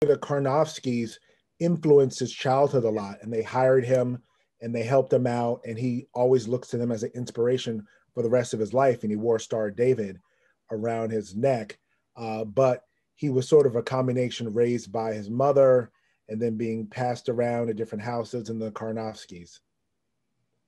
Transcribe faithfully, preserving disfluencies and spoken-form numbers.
the Karnofskys influenced his childhood a lot, and they hired him and they helped him out, and he always looks to them as an inspiration for the rest of his life. And he wore Star of David around his neck. Uh, but he was sort of a combination raised by his mother and then being passed around at different houses and the Karnofskys.